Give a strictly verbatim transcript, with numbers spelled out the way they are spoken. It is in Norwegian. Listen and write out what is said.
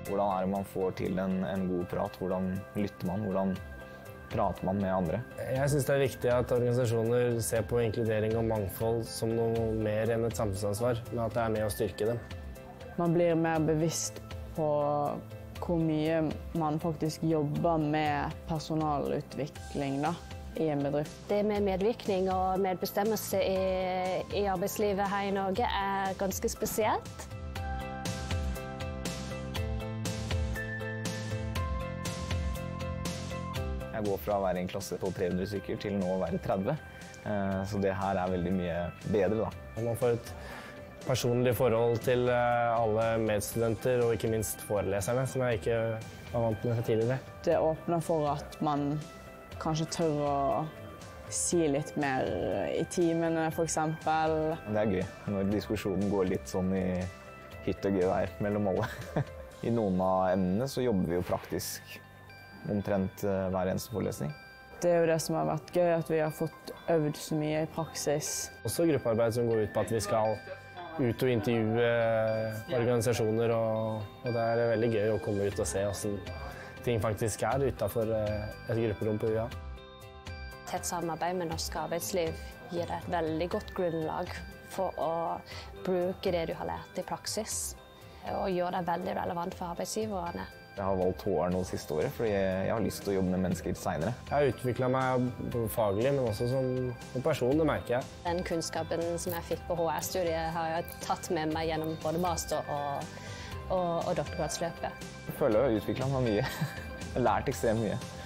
Hvordan er det man får til en, en god prat? Hvordan lytter man? Hvordan prater man med andre? Jeg synes det er viktig at organisasjoner ser på inkludering og mangfold som noe mer enn et samfunnsansvar, men at det er med å styrke dem. Man blir mer bevisst på hvor mye man faktisk jobber med personalutvikling da, i en bedrift. Det med medvirkning og medbestemmelse i, i arbeidslivet her i Norge er ganske spesielt. Jeg går fra å være i en klasse på tre hundre stykker til nå å være tretti, så det her er veldig mye bedre da. Man får et personlig forhold til alle medstudenter og ikke minst foreleserne, som jeg ikke var vant med tidligere. Det åpner for at man kanskje tør å si litt mer i timene, for eksempel. Det er gøy når diskusjonen går litt sånn i hytt og gevær mellom alle. I noen av emnene så jobber vi jo praktisk omtrent hver eneste forelesning. Det er jo det som har vært gøy, at vi har fått øvd så mye i praksis. Også gruppearbeid som går ut på at vi skal ut og intervjue organisasjoner, og, og det er veldig gøy å komme ut og se hvordan ting faktisk er utenfor et grupperom på U A. Tett samarbeid med norsk arbeidsliv gir deg et veldig godt grunnlag for å bruke det du har lært i praksis, og gjøre deg veldig relevant for arbeidsgiverne. Jeg har valgt H R nå siste året, fordi jeg har lyst til å jobbe med mennesker senere. Jeg har utviklet meg faglig, men også som person, det merker jeg. Den kunnskapen som jeg fikk på H R-studiet har jeg tatt med meg gjennom både master og, og, og doktorgradsløpet. Jeg føler jeg har utviklet meg mye. Jeg har lært ekstremt mye.